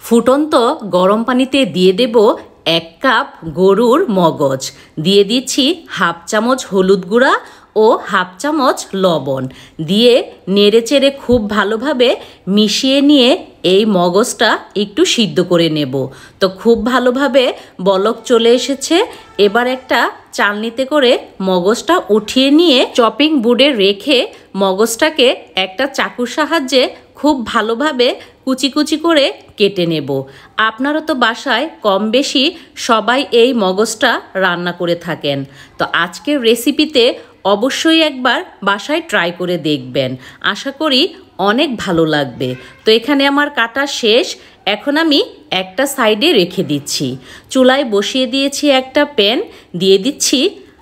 ফুটন্ত গরম পানিতে দিয়ে দেব 1 কাপ গরুর মগজ, দিয়ে দিচ্ছি হাফ চামচ হলুদ গুঁড়া ও হাফ চামচ লবণ দিয়ে নেড়েচেড়ে খুব ভালোভাবে মিশিয়ে নিয়ে এই মগজটা একটু সিদ্ধ করে নেব। তো খুব ভালোভাবে বলক চলে এসেছে। এবার একটা চালনিতে করে মগজটা উঠিয়ে নিয়ে চপিং বোর্ডে রেখে মগজটাকে একটা চাকুর সাহায্যে খুব ভালোভাবে কুচি কুচি করে কেটে নেব। আপনারা তো বাসায় কম বেশি সবাই এই মগজটা রান্না করে থাকেন। তো আজকের রেসিপিতে অবশ্যই একবার বাসায় ট্রাই করে দেখবেন, আশা করি অনেক ভালো লাগবে। তো এখানে আমার কাটা শেষ, এখন আমি একটা সাইডে রেখে দিচ্ছি। চুলায় বসিয়ে দিয়েছি একটা প্যান, দিয়ে দিচ্ছি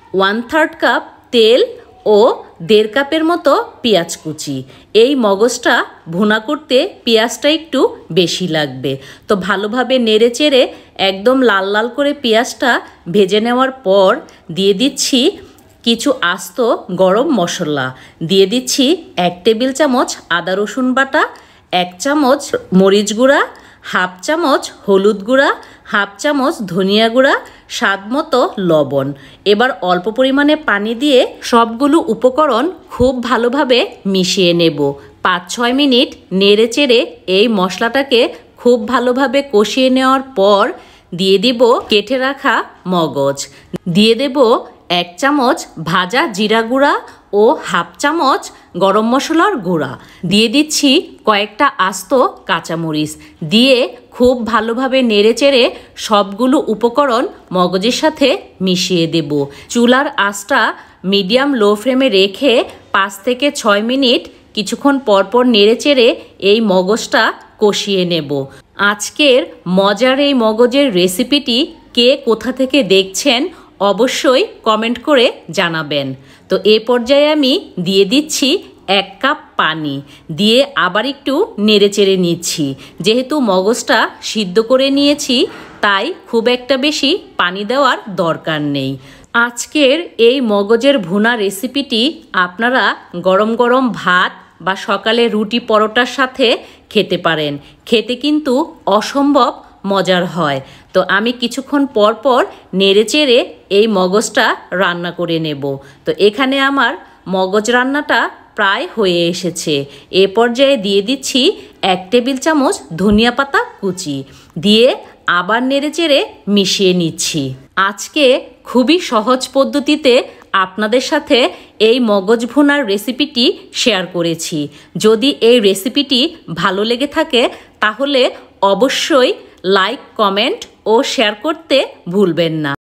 1/3 কাপ তেল ও 1.5 কাপের মতো পেঁয়াজ কুচি। এই মগজটা ভুনা করতে পেঁয়াজটা একটু বেশি লাগবে। তো ভালোভাবে নেড়েচেড়ে একদম লাল লাল করে পেঁয়াজটা ভেজে নেওয়ার পর দিয়ে দিচ্ছি কিছু আস্ত গরম মশলা, দিয়ে দিচ্ছি 1 টেবিল চামচ আদা রসুন বাটা, 1 চামচ মরিচ গুঁড়া, হাফ চামচ হলুদ গুঁড়া, হাফ চামচ ধনিয়া গুঁড়া, স্বাদ মতো লবণ। এবার অল্প পরিমাণে পানি দিয়ে সবগুলো উপকরণ খুব ভালোভাবে মিশিয়ে নেব। 5-6 মিনিট নেড়েচেড়ে এই মশলাটাকে খুব ভালোভাবে কষিয়ে নেওয়ার পর দিয়ে দিব কেটে রাখা মগজ, দিয়ে দেব 1 চামচ ভাজা জিরা গুঁড়া ও হাফ চামচ গরম মশলার গুঁড়া, দিয়ে দিচ্ছি কয়েকটা আস্ত কাঁচামরিচ, দিয়ে খুব ভালোভাবে নেড়েচেড়ে সবগুলো উপকরণ মগজের সাথে মিশিয়ে দেব। চুলার আঁচটা মিডিয়াম লো ফ্লেমে রেখে 5 থেকে 6 মিনিট কিছুক্ষণ পরপর নেড়েচেড়ে এই মগজটা কষিয়ে নেব। আজকের মজার এই মগজের রেসিপিটি কে কোথা থেকে দেখছেন অবশ্যই কমেন্ট করে জানাবেন। তো এ পর্যায়ে আমি দিয়ে দিচ্ছি 1 কাপ পানি, দিয়ে আবার একটু নেড়েচেড়ে নিচ্ছি। যেহেতু মগজটা সিদ্ধ করে নিয়েছি তাই খুব একটা বেশি পানি দেওয়ার দরকার নেই। আজকের এই মগজের ভুনা রেসিপিটি আপনারা গরম গরম ভাত বা সকালে রুটি পরোটার সাথে খেতে পারেন, খেতে কিন্তু অসম্ভব মজার হয়। তো আমি কিছুক্ষণ পর পর নেড়েচেড়ে এই মগজটা রান্না করে নেব। তো এখানে আমার মগজ রান্নাটা প্রায় হয়ে এসেছে। এ পর্যায়ে দিয়ে দিচ্ছি 1 টেবিল চামচ ধনিয়া পাতা কুচি, দিয়ে আবার নেড়েচেড়ে মিশিয়ে নিচ্ছি। আজকে খুবই সহজ পদ্ধতিতে আপনাদের সাথে এই মগজ ভুনার রেসিপিটি শেয়ার করেছি। যদি এই রেসিপিটি ভালো লেগে থাকে তাহলে অবশ্যই লাইক, কমেন্ট ও শেয়ার করতে ভুলবেন না।